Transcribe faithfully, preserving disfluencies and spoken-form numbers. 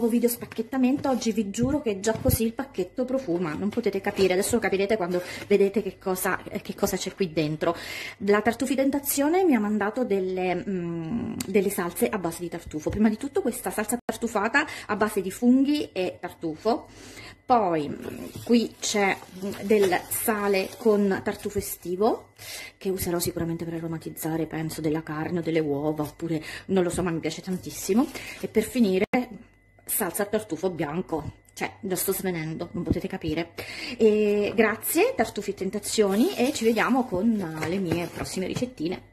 nuovo video spacchettamento. Oggi vi giuro che già così il pacchetto profuma, non potete capire, adesso lo capirete quando vedete che cosa che cosa c'è qui dentro. La Tartufi Tentazione mi ha mandato delle, mm, delle salse a base di tartufo. Prima di tutto questa salsa tartufata a base di funghi e tartufo. Poi qui c'è del sale con tartufo estivo che userò sicuramente per aromatizzare, penso, della carne o delle uova, oppure non lo so, ma mi piace tantissimo. E per finire salsa al tartufo bianco, cioè lo sto svenendo, non potete capire. E grazie Tartufi Tentazioni, e ci vediamo con le mie prossime ricettine.